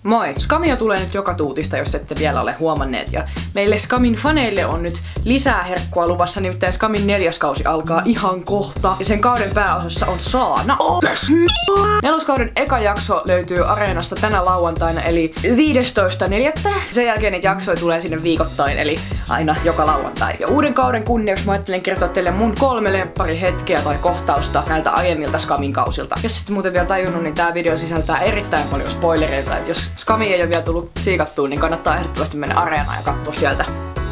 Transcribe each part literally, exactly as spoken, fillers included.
Moi! Scamia tulee nyt joka tuutista, jos ette vielä ole huomanneet. Ja meille Scamin faneille on nyt lisää herkkua luvassa, nimittäin Scamin neljäs kausi alkaa ihan kohta. Ja sen kauden pääosassa on Saana. Neloskauden eka jakso löytyy Areenasta tänä lauantaina, eli viidestoista neljättä Sen jälkeen niitä jaksoja tulee sinne viikoittain, eli aina joka lauantai. Ja uuden kauden kunniaksi mä ajattelen kertoa teille mun kolme lempparihetkeä tai kohtausta näiltä aiemmilta Scamin kausilta. Jos et muuten vielä tajunnut, niin tää video sisältää erittäin paljon spoilereita, et jos Scami ei ole vielä tullut siikattua, niin kannattaa ehdottomasti mennä Areenaan ja katsoa sieltä.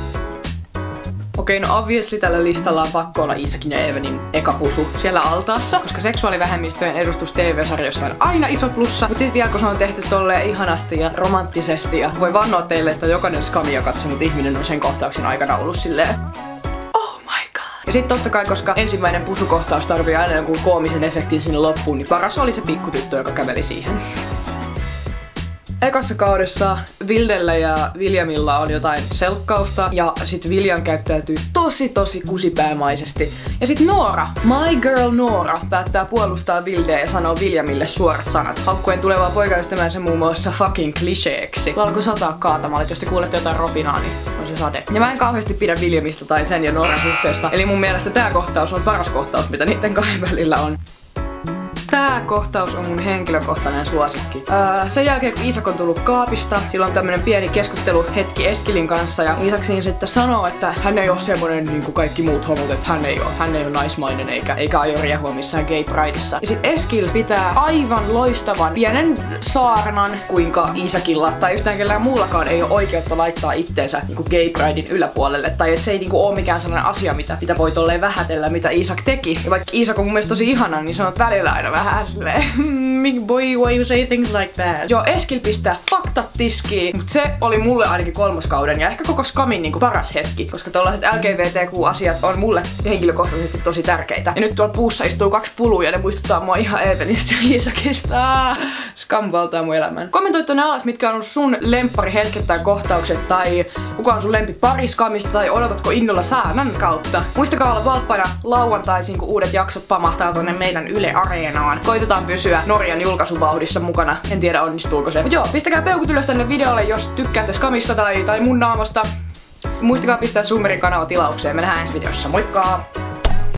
Okei, no obviously tällä listalla on pakko olla Isakin ja Evenin eka pusu siellä altaassa, koska seksuaalivähemmistöjen edustus T V-sarjoissa on aina iso plussa, mutta sit vielä kun se on tehty tolleen ihanasti ja romanttisesti ja voi vannoa teille, että jokainen Scamia katsonut ihminen on sen kohtauksen aikana ollut silleen oh my god. Ja sit totta kai, koska ensimmäinen pusukohtaus tarvii aina jonkun koomisen efektin sinne loppuun, niin paras oli se pikkutyttö, joka käveli siihen. Ekassa kaudessa Vildellä ja Williamilla on jotain selkkausta ja sit William käyttäytyy tosi tosi kusipäämaisesti. Ja sit Noora, my girl Noora, päättää puolustaa Vildeä ja sanoo Williamille suorat sanat, haukkuen tulevaa poikaystävänsä muun muassa fucking kliseeksi. Alkoi sataa kaatamalle, jos te kuulette jotain ropinaa, niin on se sade. Ja mä en kauheasti pidä Williamista tai sen ja Nooran suhteesta, eli mun mielestä tää kohtaus on paras kohtaus, mitä niiden kahden välillä on. Tää kohtaus on mun henkilökohtainen suosikki. Öö, sen jälkeen kun Isak on tullut kaapista, sillä on tämmönen pieni keskusteluhetki Eskilin kanssa ja Isak siinä sitten sanoo, että hän ei oo semmonen niin kuin kaikki muut homot, että hän ei oo, hän ei oo naismainen eikä, eikä aio riehua missään gay prideissa. Ja sit Eskil pitää aivan loistavan pienen saarnan, kuinka Isakilla tai yhtään kellään muullakaan ei oo oikeutta laittaa itteensä niin kuin gay pridein yläpuolelle. Tai et se ei niin kuin oo mikään sellainen asia, mitä, mitä voi tolleen vähätellä, mitä Isak teki. Ja vaikka Isak on mun mielestä tosi ihana, niin sanot välillä aina vähän silleen, boy, why you say things like that? Joo, Eskil pistää faktat tiskiin, mut se oli mulle ainakin kolmoskauden ja ehkä koko Scamin niinku paras hetki, koska tollaiset L G B T Q-asiat on mulle henkilökohtaisesti tosi tärkeitä. Ja nyt tuolla puussa istuu kaksi pulua ja ne muistuttaa mua ihan Evenistä ja Isakista. Scam valtaa mun elämän. Kommentoi tonne alas, mitkä on ollut sun lempparihetket tai kohtaukset tai kuka on sun lempipari Scamista tai odotatko innolla Saanan kautta. Muistakaa olla valppaina lauantaisin, kun uudet jaksot pamahtaa tonne meidän Yle Areenaan. Koitetaan pysyä Norjan julkaisuvauhdissa mukana. En tiedä onnistuuko se. Mut joo, pistäkää peukut ylös tänne videolle, jos tykkäätte Scamista tai, tai mun naamasta. Muistakaa pistää Summerin kanava tilaukseen. Me nähdään ensi videossa. Moikka!